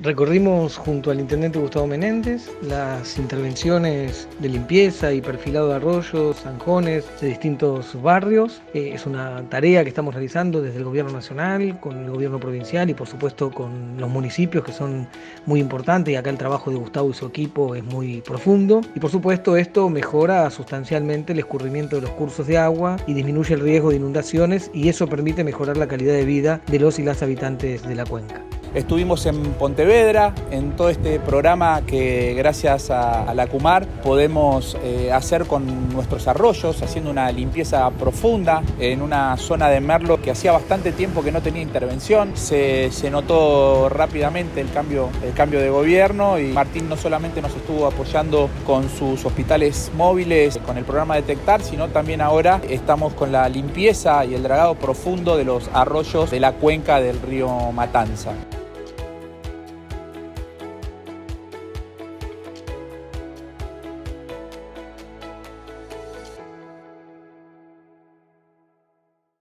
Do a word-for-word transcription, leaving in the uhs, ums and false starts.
Recorrimos junto al intendente Gustavo Menéndez las intervenciones de limpieza y perfilado de arroyos, zanjones de distintos barrios. Eh, es una tarea que estamos realizando desde el gobierno nacional, con el gobierno provincial y por supuesto con los municipios, que son muy importantes, y acá el trabajo de Gustavo y su equipo es muy profundo. Y por supuesto esto mejora sustancialmente el escurrimiento de los cursos de agua y disminuye el riesgo de inundaciones, y eso permite mejorar la calidad de vida de los y las habitantes de la cuenca. Estuvimos en Pontevedra, en todo este programa que gracias a, a la CUMAR podemos eh, hacer con nuestros arroyos, haciendo una limpieza profunda en una zona de Merlo que hacía bastante tiempo que no tenía intervención. Se, se notó rápidamente el cambio, el cambio de gobierno, y Martín no solamente nos estuvo apoyando con sus hospitales móviles, con el programa Detectar, sino también ahora estamos con la limpieza y el dragado profundo de los arroyos de la cuenca del río Matanza.